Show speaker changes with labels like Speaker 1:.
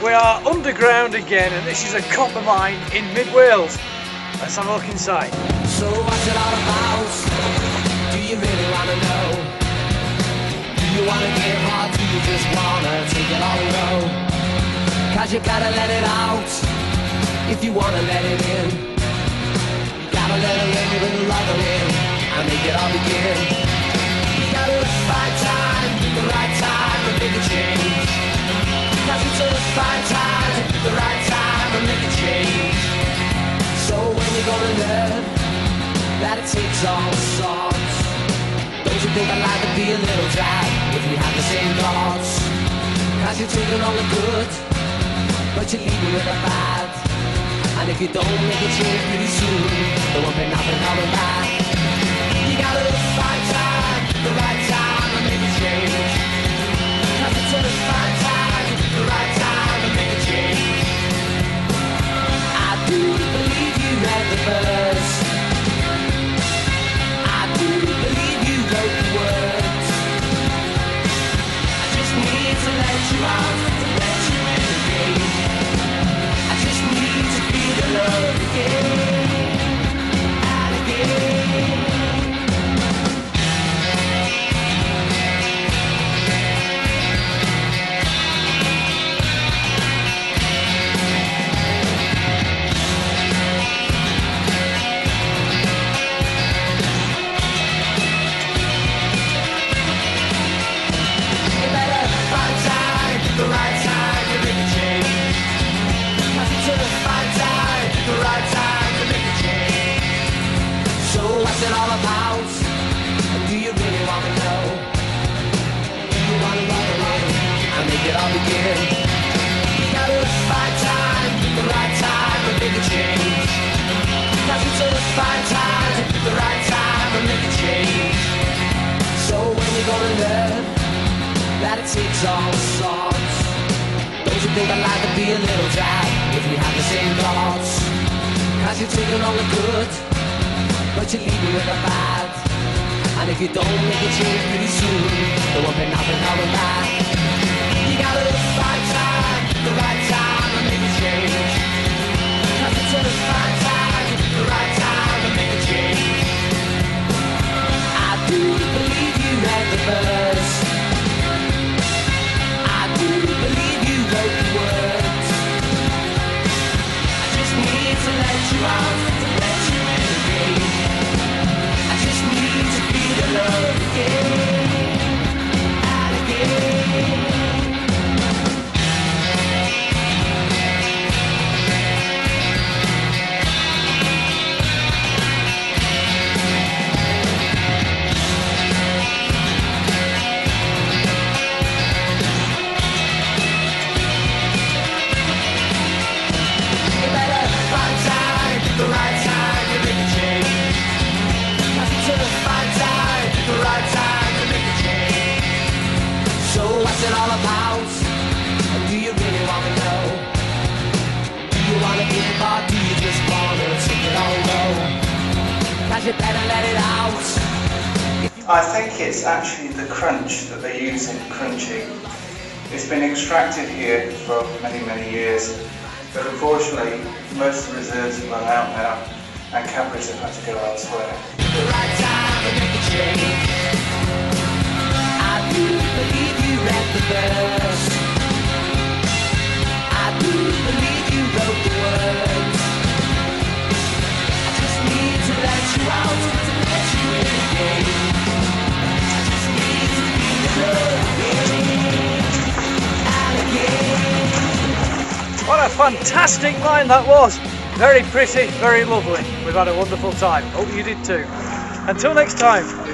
Speaker 1: We are underground again, and this is a copper mine in mid-Wales. Let's have a look inside.
Speaker 2: So what's it all about? Do you really want to know? Do you want to get hard? Do you just want to take it all and go? Cause you gotta let it out if you want to let it in. You gotta let it in with a lot of in and make it all begin. You gotta find time, the right time to make a change. Cause it's a fine time, the right time to make a change. So when you're gonna learn that it takes all sorts, don't you think I'd like to be a little dad if we had the same thoughts? Cause you're taking all the good, but you're leaving with the bad. And if you don't make a change pretty soon, there won't be nothing coming back. You gotta find time, the right time to make a change. Cause it's a fine time, the right time to make a change. I do believe you read the verse. I do believe you wrote the words. I just need to let you out, to let you in the game. I just need to feel the love again and again. The right time to make a change. Cause it's a fine time, the right time to make a change. So what's it all about? And do you really want to know? Do you want to run away and make it all begin? You gotta find time, the right time to make a change. Cause it's a fine time, the right time to make a change. So when you're gonna learn that it takes all sorts, don't you think I'd like to be a little dad if we had the same thoughts? Cause you're taking all the good, but you're leaving with the bad. And if you don't make a change pretty soon, there won't be nothing coming back. You gotta find time, the right time to make a change. Cause it's a fine time, the right time to make a change. I do believe you read the verse. Believe you wrote the words. I just need to let you out, to let you in the game. I just need to feel the love again and again. The right time to make a change. Cause it's a fine time, the right time to make a change. So what's it all about? And do you really want to know? Do you want to give or do you just want to take it all low? Cause you better let it out.
Speaker 3: I think it's actually the crunch that they use in crunching. It's been extracted here for many, many years. But unfortunately, most of the reserves have run out now, and cappers have had to go elsewhere.
Speaker 2: The right time to make a change. I do believe you read the verse. I do believe you wrote the words. I just need to let you out, to let you in the game. I just need to feel the love again and again.
Speaker 1: What a fantastic mine that was! Very pretty, very lovely. We've had a wonderful time. Hope you did too. Until next time.